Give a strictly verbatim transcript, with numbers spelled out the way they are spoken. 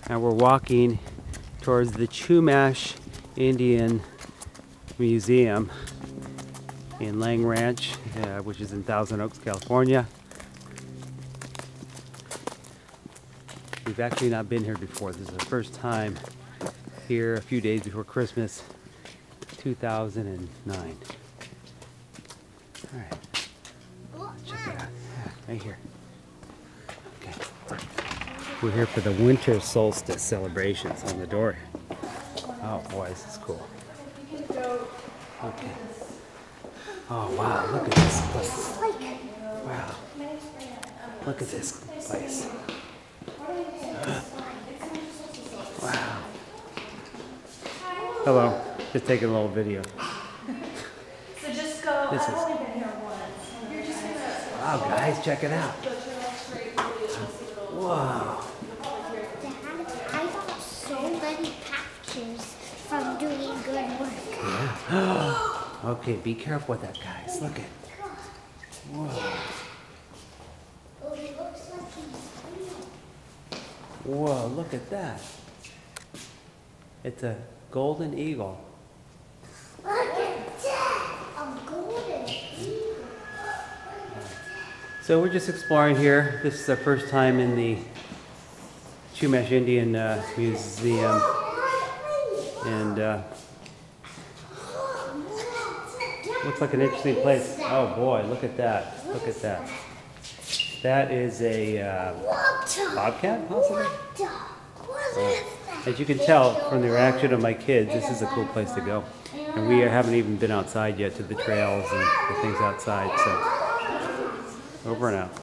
and we're walking towards the Chumash Indian Museum in Lang Ranch, uh, which is in Thousand Oaks, California. We've actually not been here before. This is the first time here a few days before Christmas, two thousand nine. All right, check it out. Yeah, right here. Okay. We're here for the winter solstice celebrations on the door. Oh boy, this is cool. Okay. Oh wow, look at this place. Wow. Look at this place. Wow. Hello. Just taking a little video. So just go. This I've is, only been here once. You're just gonna. wow, guys, check it out. Go trail straight through. Wow. Dad, I got so many packages from doing good work. Yeah. Okay, be careful with that, guys. Look at. Whoa. Oh, it looks like he's real. Whoa, look at that. It's a golden eagle. Look at that! A golden eagle. So we're just exploring here. This is our first time in the Chumash Indian uh, Museum. And uh, looks like an interesting place. Oh boy, look at that. Look at that. That is a uh, bobcat, possibly? Uh, as you can tell from the reaction of my kids, this is a cool place to go. And we haven't even been outside yet to the trails and the things outside. So over and out.